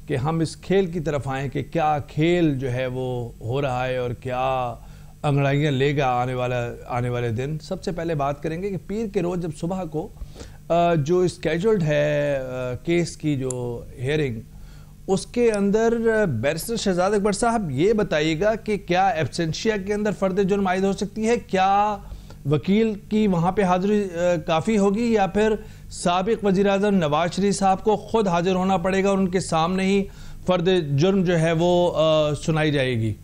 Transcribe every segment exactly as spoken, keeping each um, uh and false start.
کہ ہم اس کھیل کی طرف آئیں کہ کیا کھیل جو ہے وہ ہو رہا ہے اور کیا انگڑائیاں لے گا آنے والا آنے والے دن. سب سے پہلے بات کریں گے کہ پیر کے روز جب صبح کو جو اسکیجولڈ ہے کیس کی جو ہیئرنگ، اس کے اندر بیرسٹر شہزاد اکبر صاحب یہ بتائیے گا کہ کیا ایبسنشیا کے اندر فرد جرم عائد ہو سکتی ہے؟ کیا وکیل کی وہاں پہ حاضری کافی ہوگی یا پھر سابق وزیر اعظم نواز شریف صاحب کو خود حاضر ہونا پڑے گا اور ان کے سامنے ہی فرد جرم جو ہے وہ سنائی جائے گی؟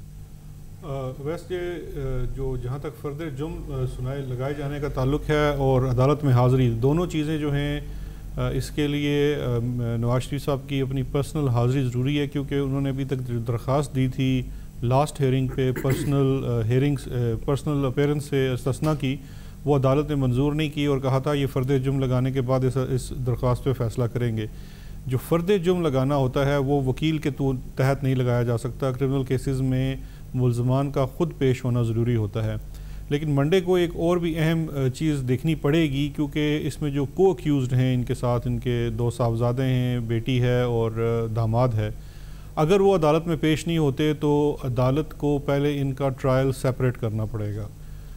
ویسے جو جہاں تک فرد جرم سنائے لگائے جانے کا تعلق ہے اور عدالت میں حاضری، دونوں چیزیں جو ہیں اس کے لیے نواز شریف صاحب کی اپنی پرسنل حاضری ضروری ہے، کیونکہ انہوں نے ابھی تک جو درخواست دی تھی لاسٹ ہیئرنگ پہ پرسنل ہیئرنگز پرسنل اپیرنس سے استثناء کی، وہ عدالت نے منظور نہیں کی اور کہا تھا یہ فرد جرم لگانے کے بعد اس اس درخواست پہ فیصلہ کریں گے. جو فرد جرم لگانا ہوتا ہے وہ وکیل کے تحت نہیں لگایا جا سکتا. کرمنل کیسز میں ملزمان کا خود پیش ہونا ضروری ہوتا ہے. لیکن منڈے کو ایک اور بھی اہم چیز دیکھنی پڑے گی، کیونکہ اس میں جو کو ایکیوزڈ ہیں ان کے ساتھ ان کے دو صاحبزادے ہیں، بیٹی ہے اور داماد ہے، اگر وہ عدالت میں پیش نہیں ہوتے تو عدالت کو پہلے ان کا ٹرائل سیپریٹ کرنا پڑے گا.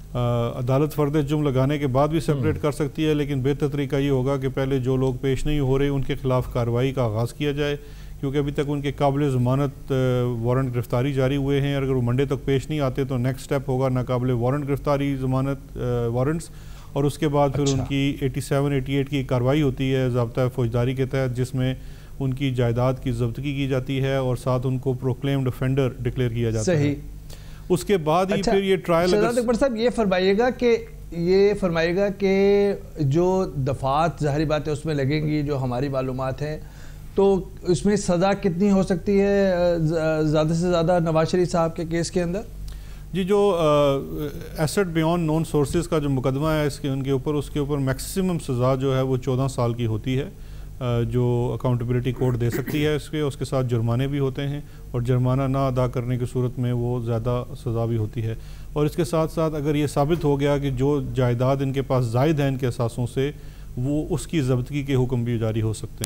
عدالت فرد جرم لگانے کے بعد بھی سیپریٹ کر سکتی ہے، لیکن بہتر طریقہ یہ ہوگا کہ پہلے جو لوگ پیش نہیں ہو رہے ان کے خلاف کارروائی کا آغاز کیا جائے، کیونکہ ابھی تک ان کے قابل ضمانت وارنٹ گرفتاری جاری ہوئے ہیں. اگر وہ منڈے تک پیش نہیں آتے تو نیکسٹ سٹیپ ہوگا ناقابل وارنٹ گرفتاری ضمانت وارنٹس، اور اس کے بعد پھر ان کی ایٹی سیون ایٹی ایٹ کی کارروائی ہوتی ہے ضابطہ فوجداری کے تحت، جس میں ان کی جائیداد کی ضبطگی کی جاتی ہے اور ساتھ ان کو پروکلیمڈ افینڈر ڈکلیئر کیا جاتا ہے. صحیح. اس کے بعد ہی پھر یہ ٹرائل. شہزاد اکبر صاحب یہ فرمائیے گا کہ یہ فرمائیے گا کہ جو دفعات ظاہری بات ہے اس میں لگیں گی، جو ہماری معلومات ہیں، تو اس میں سزا کتنی ہو سکتی ہے زیادہ سے زیادہ نواز شریف صاحب کے کیس کے اندر؟ جی، جو ایسٹ بیون نون سورسز کا جو مقدمہ ہے اس کے ان کے اوپر اس کے اوپر میکسیمم سزا جو ہے وہ چودہ سال کی ہوتی ہے، جو اکاؤنٹیبلٹی کورٹ دے سکتی ہے اس کے اس کے ساتھ جرمانے بھی ہوتے ہیں، اور جرمانہ نہ ادا کرنے کی صورت میں وہ زیادہ سزا بھی ہوتی ہے. اور اس کے ساتھ ساتھ اگر یہ ثابت ہو گیا کہ جو جائیداد ان کے پاس زائد ہیں ان کے اثاثوں سے، وہ اس کی ضبطگی کے حکم بھی جاری ہو سکتے ہیں.